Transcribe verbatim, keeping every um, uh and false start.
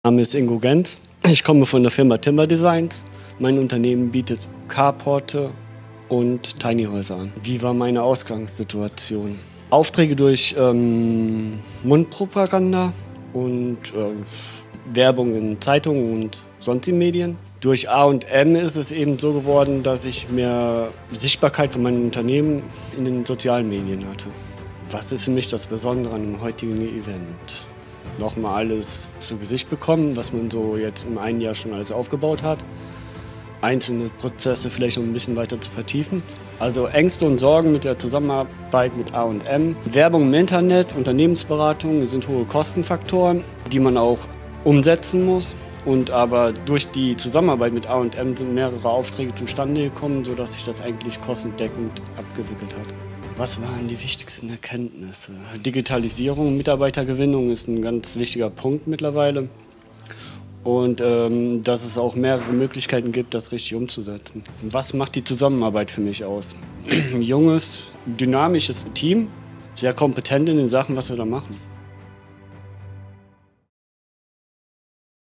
Mein Name ist Ingo Genz. Ich komme von der Firma Timber Designs. Mein Unternehmen bietet Carporte und Tiny Häuser an. Wie war meine Ausgangssituation? Aufträge durch ähm, Mundpropaganda und äh, Werbung in Zeitungen und sonstigen Medien. Durch A und M ist es eben so geworden, dass ich mehr Sichtbarkeit von meinem Unternehmen in den sozialen Medien hatte. Was ist für mich das Besondere an dem heutigen Event? Nochmal alles zu Gesicht bekommen, was man so jetzt im einen Jahr schon alles aufgebaut hat. Einzelne Prozesse vielleicht noch ein bisschen weiter zu vertiefen. Also Ängste und Sorgen mit der Zusammenarbeit mit A und M. Werbung im Internet, Unternehmensberatung sind hohe Kostenfaktoren, die man auch umsetzen muss. Und aber durch die Zusammenarbeit mit A und M sind mehrere Aufträge zustande gekommen, sodass sich das eigentlich kostendeckend abgewickelt hat. Was waren die wichtigsten Erkenntnisse? Digitalisierung, Mitarbeitergewinnung ist ein ganz wichtiger Punkt mittlerweile. Und ähm, dass es auch mehrere Möglichkeiten gibt, das richtig umzusetzen. Was macht die Zusammenarbeit für mich aus? Ein junges, dynamisches Team, sehr kompetent in den Sachen, was wir da machen.